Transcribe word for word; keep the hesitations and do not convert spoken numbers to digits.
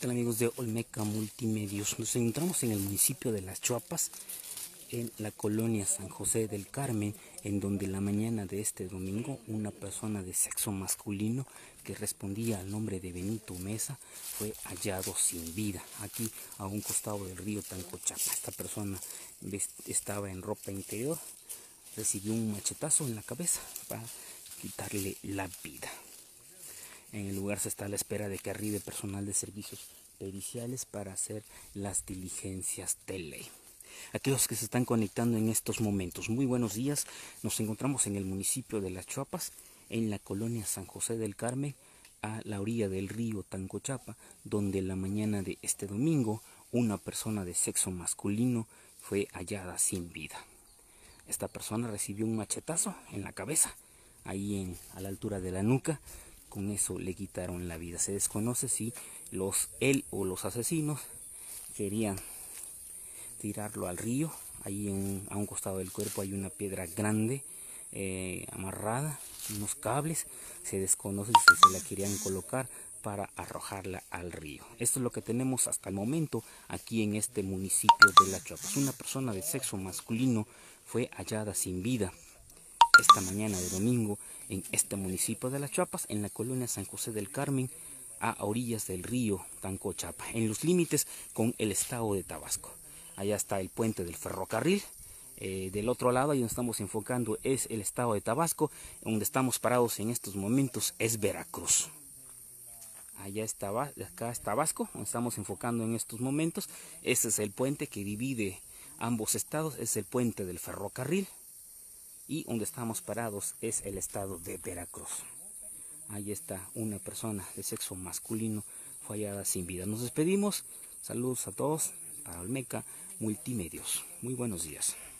tal, amigos de Olmeca Multimedios? Nos encontramos en el municipio de Las Chuapas, en la colonia San José del Carmen, en donde la mañana de este domingo una persona de sexo masculino que respondía al nombre de Benito Mesa fue hallado sin vida aquí a un costado del río Tancochapa. Esta persona estaba en ropa interior, recibió un machetazo en la cabeza para quitarle la vida. En el lugar se está a la espera de que arribe personal de servicios periciales para hacer las diligencias de ley. Aquellos que se están conectando en estos momentos, muy buenos días. Nos encontramos en el municipio de Las Chuapas, en la colonia San José del Carmen, a la orilla del río Tancochapa, donde la mañana de este domingo una persona de sexo masculino fue hallada sin vida. Esta persona recibió un machetazo en la cabeza, ahí en, a la altura de la nuca. Con eso le quitaron la vida. Se desconoce si los él o los asesinos querían tirarlo al río. Ahí en, a un costado del cuerpo hay una piedra grande eh, amarrada, unos cables. Se desconoce si se la querían colocar para arrojarla al río. Esto es lo que tenemos hasta el momento aquí en este municipio de Las Chuapas. Una persona de sexo masculino fue hallada sin vida esta mañana de domingo en este municipio de Las Chuapas, en la colonia San José del Carmen, a orillas del río Tancochapa, en los límites con el estado de Tabasco. Allá está el puente del ferrocarril. Eh, del otro lado, ahí donde estamos enfocando, es el estado de Tabasco. Donde estamos parados en estos momentos es Veracruz. Allá está, acá es Tabasco, donde estamos enfocando en estos momentos. Este es el puente que divide ambos estados, es el puente del ferrocarril. Y donde estamos parados es el estado de Veracruz. Ahí está una persona de sexo masculino fue hallada sin vida. Nos despedimos. Saludos a todos para Olmeca Multimedios. Muy buenos días.